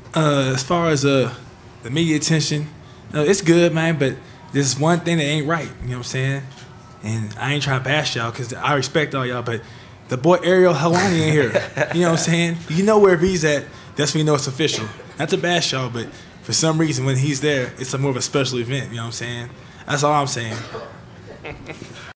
As far as the media attention, it's good, man. But there's one thing that ain't right. You know what I'm saying? And I ain't trying to bash y'all because I respect all y'all, but the boy Ariel Helwani in here. You know what I'm saying? You know where he's at. That's when you know it's official. Not to bash y'all, but for some reason when he's there, it's a more of a special event. You know what I'm saying? That's all I'm saying.